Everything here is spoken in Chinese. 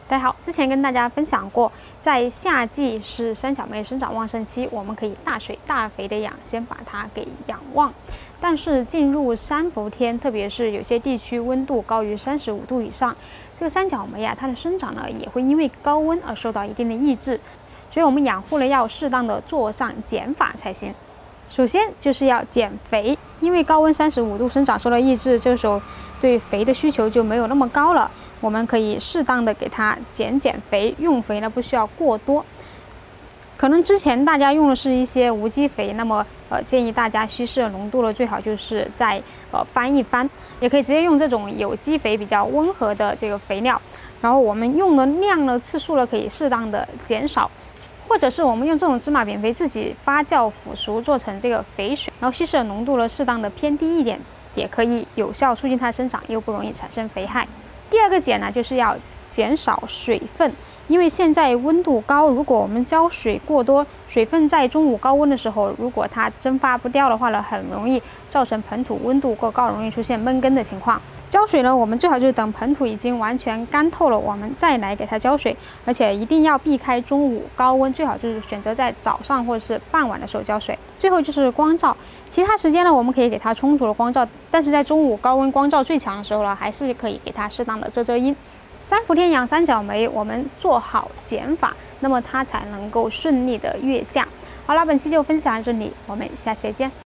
大家好，之前跟大家分享过，在夏季是三角梅生长旺盛期，我们可以大水大肥的养，先把它给养旺。但是进入三伏天，特别是有些地区温度高于35度以上，这个三角梅啊，它的生长呢也会因为高温而受到一定的抑制，所以我们养护呢要适当的做上减法才行。首先就是要减肥，因为高温35度生长受到抑制，这个时候对肥的需求就没有那么高了。我们可以适当的给它减肥，用肥呢不需要过多。可能之前大家用的是一些无机肥，那么建议大家稀释的浓度呢，最好就是再翻一翻，也可以直接用这种有机肥比较温和的这个肥料。然后我们用的量呢、次数呢，可以适当的减少。或者是我们用这种芝麻扁肥自己发酵腐熟做成这个肥水，然后稀释的浓度呢适当的偏低一点，也可以有效促进它的生长，又不容易产生肥害。第二个减呢，就是要减少水分，因为现在温度高，如果我们浇水过多，水分在中午高温的时候，如果它蒸发不掉的话呢，很容易造成盆土温度过高，容易出现闷根的情况。浇水呢，我们最好就是等盆土已经完全干透了，我们再来给它浇水，而且一定要避开中午高温，最好就是选择在早上或者是傍晚的时候浇水。最后就是光照，其他时间呢，我们可以给它充足的光照，但是在中午高温光照最强的时候呢，还是可以给它适当的遮阴。三伏天养三角梅，我们做好减法，那么它才能够顺利的越夏。好了，本期就分享到这里，我们下期再见。